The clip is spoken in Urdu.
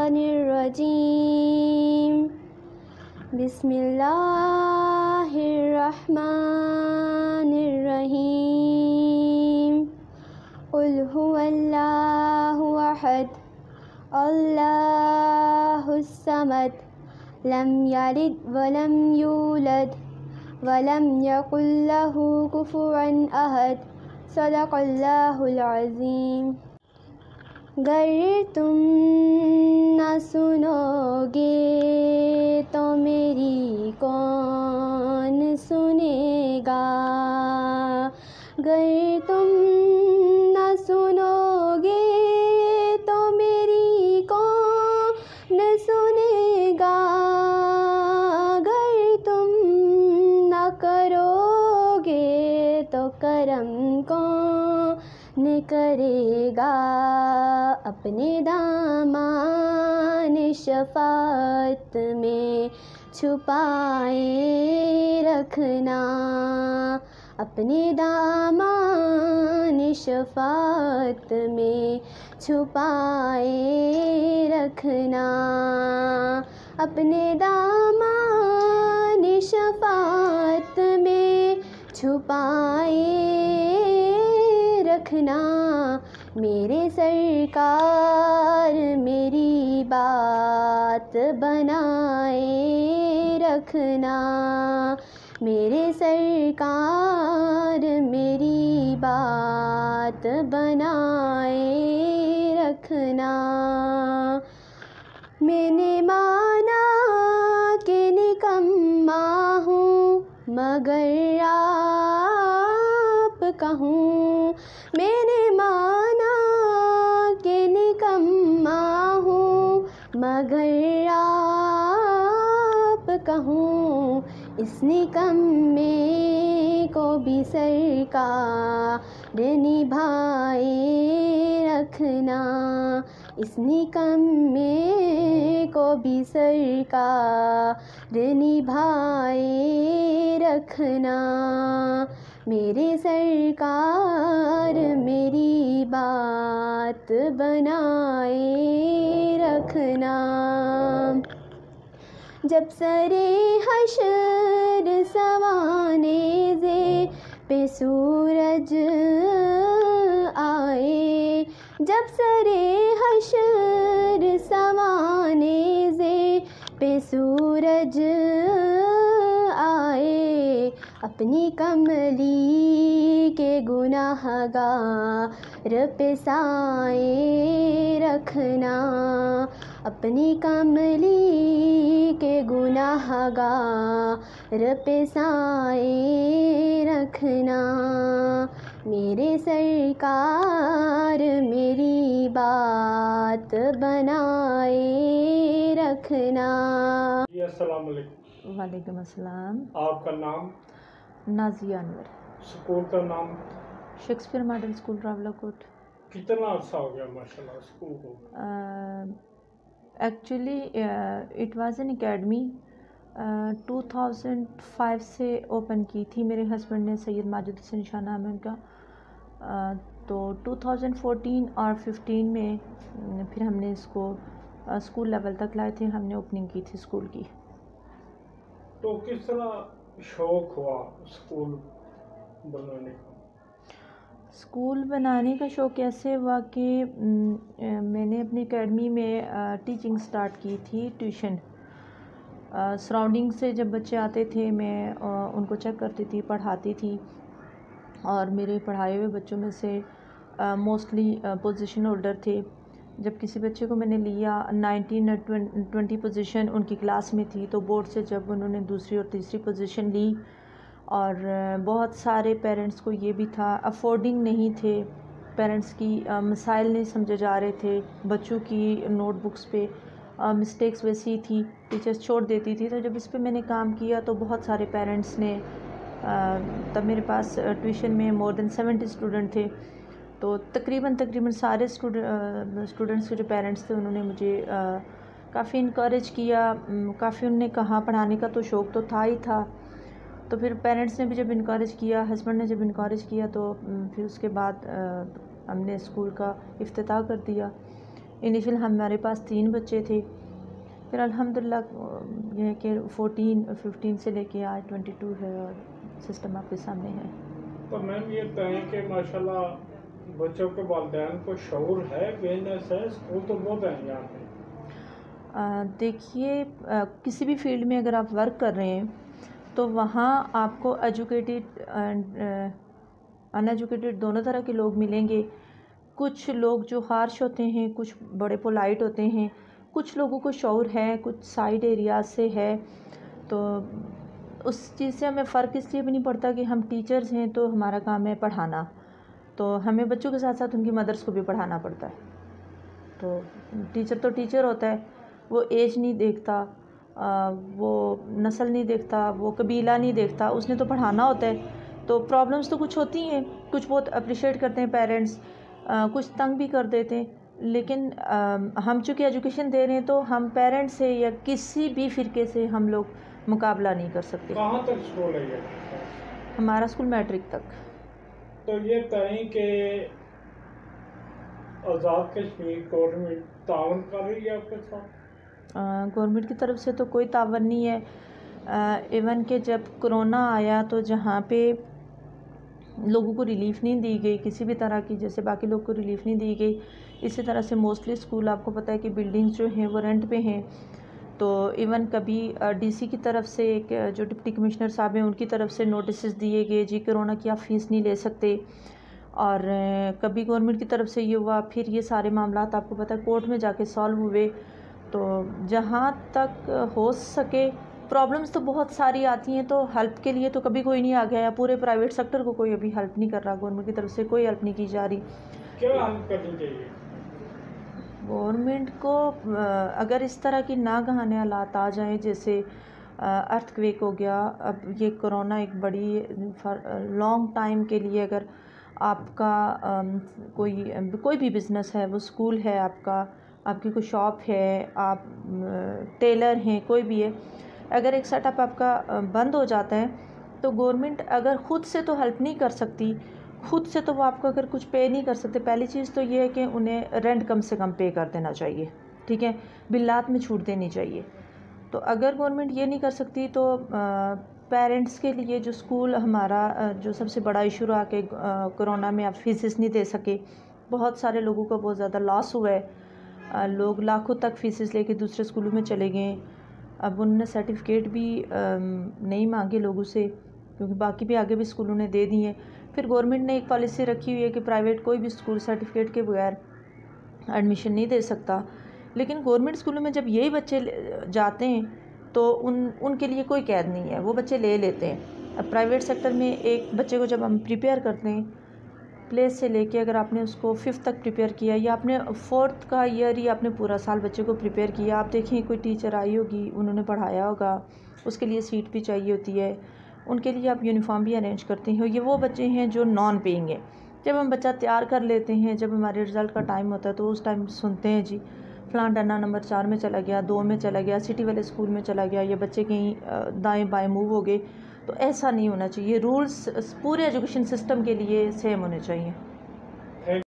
الشیطان الرجیم بسم اللہ الرحمن الرحیم قل هو اللہ احد اللہ الصمد لم یلد ولم یولد ولم یکن لہ کفوا احد صدق اللہ العظیم۔ گر تم نہ سنو گے تو میری کون سنے گا، گر تم نہ سنو گے تو میری کون سنے گا، گر تم نہ کرو گے تو کرم کون کرے گا، اپنے دامان شفاعت میں چھپائے رکھنا، اپنے دامان شفاعت میں چھپائے رکھنا، اپنے دامان شفاعت میں چھپائے رکھنا، میرے سرکار میری بات بنائے رکھنا، میرے سرکار میری بات بنائے رکھنا۔ میں نے مانا کہ نکما ہوں مگر آپ کہوں، میں نے مانا کہ نکما ہوں مگر آپ کہوں، اس نکمے کو بھی سرکار نبھائے رکھنا، اس نکمے کو بھی سرکار نبھائے رکھنا، میرے سرکار میری بات بنائے رکھنا۔ جب سرے حشر سوانے زے پہ سورج آئے، جب سرے حشر سوانے زے پہ سورج آئے، اپنی کملی کے گناہ گار پہ سائے رکھنا، اپنی کملی کے گناہ گار پہ سائے رکھنا، میرے سرکار میری بات بنائے رکھنا۔ جی السلام علیکم۔ وعلیکم السلام۔ آپ کا نام؟ نازیہ انور۔ اسکول کا نام؟ Shakespeare model school Rawalakot. کتنا عرصہ ہو گیا ماشاءاللہ اسکول کو؟ Actually it was an academy 2005 سے اوپن کی تھی، میرے ہسبینڈ نے سید ماجد حسین شاہ نام ہے ان کا، تو 2014 اور 15 میں پھر ہم نے اس کو اسکول لیول تک لائے تھے، ہم نے اوپننگ کی تھی اسکول کی۔ تو کس طرح شوق ہوا اسکول بنانے کا؟ اسکول بنانے کا شوق ایسے ہوا کہ میں نے اپنی اکیڈمی میں ٹیچنگ سٹارٹ کی تھی، ٹیوشن سراؤنڈنگ سے جب بچے آتے تھے میں ان کو چیک کرتی تھی، پڑھاتی تھی، اور میرے پڑھائے ہوئے بچوں میں سے موسٹلی پوزیشن ہولڈر تھے۔ جب کسی بچے کو میں نے لیا 19 اور 20 پوزیشن ان کی کلاس میں تھی، تو بورڈ سے جب انہوں نے دوسری اور تیسری پوزیشن لی، اور بہت سارے پیرنٹس کو یہ بھی تھا، افورڈنگ نہیں تھے، پیرنٹس کی مسائل نہیں سمجھے جا رہے تھے، بچوں کی نوٹ بکس پہ مسٹیکس ویسی تھی، ٹیچرس چھوڑ دیتی تھی، تو جب اس پہ میں نے کام کیا تو بہت سارے پیرنٹس نے، تب میرے پاس ٹیوشن میں مور دین 70 اسٹوڈنٹ تھے، تو تقریباً سارے اسٹوڈنٹس کے جو پیرنٹس تھے انہوں نے مجھے کافی انکریج کیا، کافی انہوں نے کہا، پڑھانے کا تو شوق تو تھا ہی تھا، تو پھر پیرنٹس نے بھی جب انکریج کیا، ہسبینڈ نے جب انکریج کیا، تو پھر اس کے بعد ہم نے اسکول کا افتتاح کر دیا۔ انیشیل ہمارے پاس 3 بچے تھے، پھر الحمدللہ یہ ہے کہ 15 سے لے کے آج 22 ہے اور سسٹم آپ کے سامنے ہے۔ تو میم یہ کہیں کہ ماشاءاللہ بچوں کے والدین کو شعور ہے، بیزنس ہے، اسکول تو بہت ہیں یہاں پہ۔ دیکھیے کسی بھی فیلڈ میں اگر آپ ورک کر رہے ہیں تو وہاں آپ کو ایجوکیٹڈ اینڈ ان ایجوکیٹڈ دونوں طرح کے لوگ ملیں گے۔ کچھ لوگ جو ہارش ہوتے ہیں، کچھ بڑے پولائٹ ہوتے ہیں، کچھ لوگوں کو شعور ہے، کچھ سائڈ ایریاز سے ہے، تو اس چیز سے ہمیں فرق اس لیے بھی نہیں پڑتا کہ ہم ٹیچرز ہیں تو ہمارا کام ہے پڑھانا، تو ہمیں بچوں کے ساتھ ساتھ ان کی مدرس کو بھی پڑھانا پڑتا ہے۔ تو ٹیچر ہوتا ہے، وہ ایج نہیں دیکھتا، وہ نسل نہیں دیکھتا، وہ قبیلہ نہیں دیکھتا، اس نے تو پڑھانا ہوتا ہے۔ تو پرابلمس تو کچھ ہوتی ہیں، کچھ بہت اپریشیٹ کرتے ہیں پیرنٹس، کچھ تنگ بھی کر دیتے ہیں، لیکن ہم چونکہ ایجوکیشن دے رہے ہیں تو ہم پیرنٹس سے یا کسی بھی فرقے سے ہم لوگ مقابلہ نہیں کر سکتے۔ کہاں تک اسکول ہے یہ؟ ہمارا اسکول میٹرک تک۔ تو یہ کہیں کہ آزاد کشمیر گورنمنٹ تعاون کر رہی ہے آپ کے ساتھ؟ گورنمنٹ کی طرف سے تو کوئی تعاون نہیں ہے، ایون کہ جب کرونا آیا تو جہاں پہ لوگوں کو ریلیف نہیں دی گئی کسی بھی طرح کی، جیسے باقی لوگ کو ریلیف نہیں دی گئی، اسی طرح سے موسٹلی اسکول آپ کو پتہ ہے کہ بلڈنگز جو ہیں وہ رینٹ پہ ہیں، تو ایون کبھی ڈی سی کی طرف سے جو ڈپٹی کمشنر صاحب ہیں ان کی طرف سے نوٹسز دیے گئے جی کرونا کی آپ فیس نہیں لے سکتے، اور کبھی گورنمنٹ کی طرف سے یہ ہوا، پھر یہ سارے معاملات آپ کو پتہ ہے کورٹ میں جا کے سالو ہوئے۔ تو جہاں تک ہو سکے پرابلمس تو بہت ساری آتی ہیں، تو ہیلپ کے لیے تو کبھی کوئی نہیں آ گیا، پورے پرائیویٹ سیکٹر کو کوئی ابھی ہیلپ نہیں کر رہا، گورنمنٹ کی طرف سے کوئی ہیلپ نہیں کی جا رہی۔ کیا ہیلپ کرنی چاہیے گورنمنٹ کو اگر اس طرح کی ناگہانے حالات آ جائیں، جیسے ارتھ کویک ہو گیا، اب یہ کرونا ایک بڑی لانگ ٹائم کے لیے، اگر آپ کا کوئی بھی بزنس ہے، وہ اسکول ہے آپ کا، آپ کی کوئی شاپ ہے، آپ ٹیلر ہیں، کوئی بھی ہے، اگر ایک سیٹ اپ آپ کا بند ہو جاتا ہے تو گورنمنٹ اگر خود سے تو ہیلپ نہیں کر سکتی، خود سے تو وہ آپ کو اگر کچھ پے نہیں کر سکتے، پہلی چیز تو یہ ہے کہ انہیں رینٹ کم سے کم پے کر دینا چاہیے، ٹھیک ہے، بلات میں چھوٹ دینی چاہیے۔ تو اگر گورنمنٹ یہ نہیں کر سکتی تو پیرنٹس کے لیے جو اسکول ہمارا جو سب سے بڑا ایشو رہا کہ کرونا میں آپ فیسز نہیں دے سکے، بہت سارے لوگوں کو بہت زیادہ لاس ہوا ہے، لوگ لاکھوں تک فیسز لے کے دوسرے اسکولوں میں چلے گئے، اب انہوں نے سرٹیفکیٹ بھی نہیں مانگے لوگوں سے، کیونکہ باقی بھی آگے بھی اسکولوں نے دے دی ہیں۔ پھر گورنمنٹ نے ایک پالیسی رکھی ہوئی ہے کہ پرائیویٹ کوئی بھی اسکول سرٹیفکیٹ کے بغیر ایڈمیشن نہیں دے سکتا، لیکن گورنمنٹ اسکولوں میں جب یہی بچے جاتے ہیں تو ان کے لیے کوئی قید نہیں ہے، وہ بچے لے لیتے ہیں۔ اب پرائیویٹ سیکٹر میں ایک بچے کو جب ہم پریپیئر کرتے ہیں پلے سے لے کے، اگر آپ نے اس کو 5th تک پریپیئر کیا یا آپ نے 4th کا ایئر ہی آپ نے پورا سال بچے کو پریپیئر کیا، آپ دیکھیں کوئی ٹیچر آئی ہوگی، انہوں نے پڑھایا ہوگا، اس کے لیے سیٹ بھی چاہیے ہوتی ہے، ان کے لیے آپ یونیفارم بھی ارینج کرتے ہیں، یہ وہ بچے ہیں جو نان پیئنگ ہیں۔ جب ہم بچہ تیار کر لیتے ہیں، جب ہمارے رزلٹ کا ٹائم ہوتا ہے تو اس ٹائم سنتے ہیں جی فلاں ڈنا نمبر 4 میں چلا گیا، 2 میں چلا گیا، سٹی والے اسکول میں چلا گیا، یا بچے کہیں دائیں بائیں موو ہو گئے، تو ایسا نہیں ہونا چاہیے۔ رولز پورے ایجوکیشن سسٹم کے لیے سیم ہونے چاہیے۔